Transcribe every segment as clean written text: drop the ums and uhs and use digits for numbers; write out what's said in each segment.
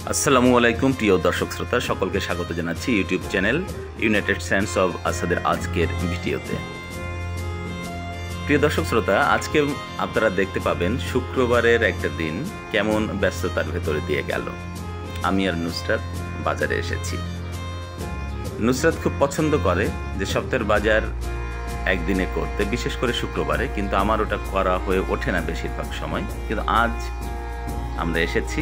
আসসালামু আলাইকুম প্রিয় দর্শক শ্রোতা সকলকে স্বাগত জানাচ্ছি YouTube channel United Sense of আসাদের আজকের ভিডিওতে। প্রিয় দর্শক শ্রোতা, আজকে আপনারা দেখতে পাবেন শুক্রবারের একটা দিন কেমন ব্যস্ততার ভেতরে দিয়ে গেল। আমি আর নুসরাত বাজারে এসেছি। নুসরাত খুব পছন্দ করে যে সপ্তাহের বাজার একদিনে করতে, বিশেষ করে শুক্রবারে, কিন্তু আমার ওটা করা হয়ে ওঠে না বেশিরভাগ সময়। কিন্তু আজ আমরা এসেছি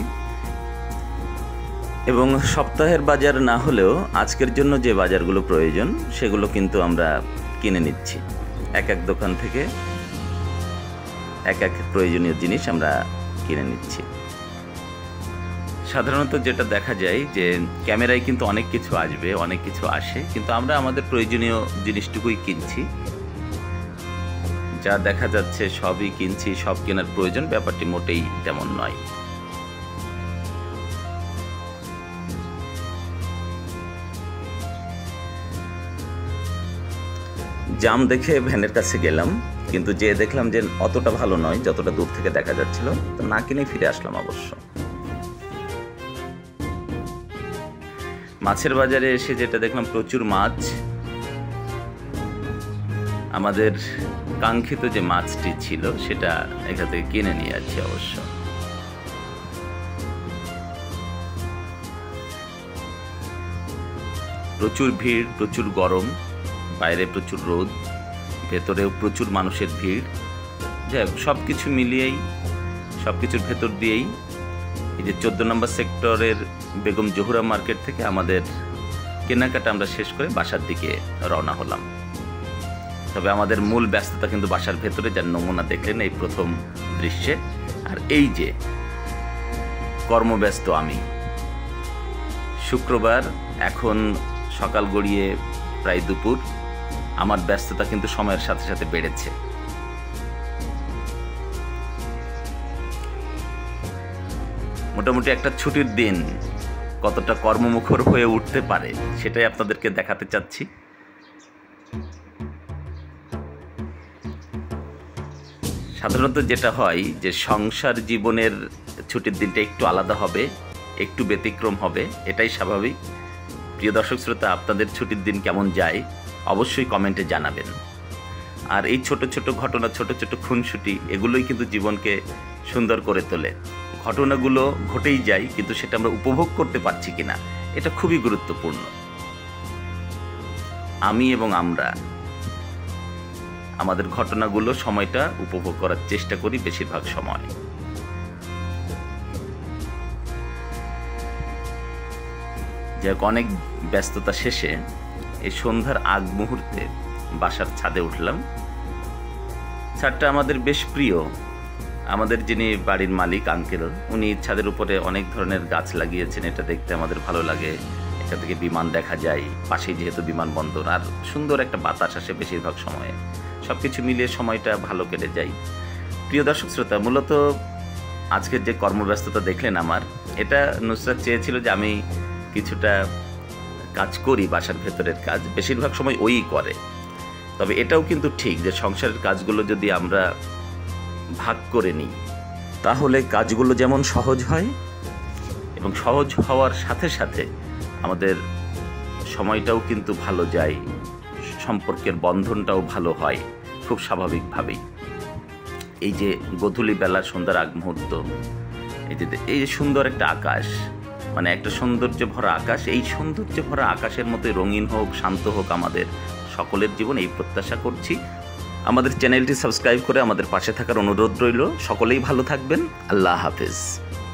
এবং সপ্তাহের বাজার না হলেও আজকের জন্য যে বাজারগুলো প্রয়োজন সেগুলো কিন্তু আমরা কিনে নিচ্ছি। এক এক দোকান থেকে এক এক প্রয়োজনীয় জিনিস আমরা কিনে নিচ্ছি। সাধারণত যেটা দেখা যায় যে ক্যামেরায় কিন্তু অনেক কিছু আসবে, অনেক কিছু আসে, কিন্তু আমরা আমাদের প্রয়োজনীয় জিনিসটুকুই কিনছি। যা দেখা যাচ্ছে সবই কিনছি, সব কেনার প্রয়োজন, ব্যাপারটি মোটেই তেমন নয়। জাম দেখে ভ্যানের কাছে গেলাম, কিন্তু যে দেখলাম যে অতটা ভালো নয় যতটা দূর থেকে দেখা যাচ্ছিল, তো না কিনে ফিরে আসলাম। অবশ্য মাছের বাজারে এসে যেটা দেখলাম, প্রচুর মাছ। আমাদের কাঙ্ক্ষিত যে মাছটি ছিল সেটা এখান থেকে কিনে নিয়ে যাচ্ছি। অবশ্য প্রচুর ভিড়, প্রচুর গরম, বাইরে প্রচুর রোদ, ভেতরেও প্রচুর মানুষের ভিড়। যাই সব কিছু মিলিয়েই, সব কিছুর ভেতর দিয়েই এই যে 14 নম্বর সেক্টরের বেগম জহুরা মার্কেট থেকে আমাদের কেনাকাটা আমরা শেষ করে বাসার দিকে রওনা হলাম। তবে আমাদের মূল ব্যস্ততা কিন্তু বাসার ভেতরে, যার নমুনা দেখলেন এই প্রথম দৃশ্যে। আর এই যে কর্মব্যস্ত আমি, শুক্রবার, এখন সকাল গড়িয়ে প্রায় দুপুর, আমার ব্যস্ততা কিন্তু সময়ের সাথে সাথে বেড়েছে। মোটামুটি একটা ছুটির দিন কতটা কর্মমুখর হয়ে উঠতে পারে সেটাই আপনাদেরকে দেখাতে চাচ্ছি। সাধারণত যেটা হয় যে সংসার জীবনের ছুটির দিনটা একটু আলাদা হবে, একটু ব্যতিক্রম হবে, এটাই স্বাভাবিক। প্রিয় দর্শক শ্রোতা, আপনাদের ছুটির দিন কেমন যায় অবশ্যই কমেন্টে জানাবেন। আর এই ছোট ছোট ঘটনা, ছোট ছোট খুনসুটি, এগুলোই কিন্তু জীবনকে সুন্দর করে তোলে। ঘটনাগুলো ঘটেই যায়, কিন্তু সেটা আমরা উপভোগ করতে পারছি কিনা এটা খুবই গুরুত্বপূর্ণ। আমি এবং আমরা আমাদের ঘটনাগুলো, সময়টা উপভোগ করার চেষ্টা করি বেশিরভাগ সময়। যাই অনেক ব্যস্ততা শেষে এই সন্ধ্যার আগ মুহূর্তে বাসার ছাদে উঠলাম। ছাদটা আমাদের বেশ প্রিয়। আমাদের যিনি বাড়ির মালিক আঙ্কেল, উনি ছাদের উপরে অনেক ধরনের গাছ লাগিয়েছেন। এটা দেখতে আমাদের ভালো লাগে। এখান থেকে বিমান দেখা যায়, পাশেই যেহেতু বিমানবন্দর, আর সুন্দর একটা বাতাস আসে বেশিরভাগ সময়ে। সব কিছু মিলিয়ে সময়টা ভালো কেটে যায়। প্রিয় দর্শক শ্রোতা, মূলত আজকের যে কর্মব্যস্ততা দেখলেন আমার, এটা নুসরাত চেয়েছিল যে আমি কিছুটা কাজ করি, বাসার ভেতরের কাজ বেশিরভাগ সময় ওই করে। তবে এটাও কিন্তু ঠিক যে সংসারের কাজগুলো যদি আমরা ভাগ করে নিই, তাহলে কাজগুলো যেমন সহজ হয়, এবং সহজ হওয়ার সাথে সাথে আমাদের সময়টাও কিন্তু ভালো যায়, সম্পর্কের বন্ধনটাও ভালো হয় খুব স্বাভাবিকভাবেই। এই যে গোধূলি বেলা, সন্ধ্যার আগ মুহূর্ত, এই যে সুন্দর একটা আকাশ, মানে একটা সৌন্দর্য ভরা আকাশ, এই সৌন্দর্য ভরা আকাশের মধ্যে রঙিন হোক, শান্ত হোক আমাদের সকলের জীবন, এই প্রত্যাশা করছি। আমাদের চ্যানেলটি সাবস্ক্রাইব করে আমাদের পাশে থাকার অনুরোধ রইল। সকলেই ভালো থাকবেন। আল্লাহ হাফেজ।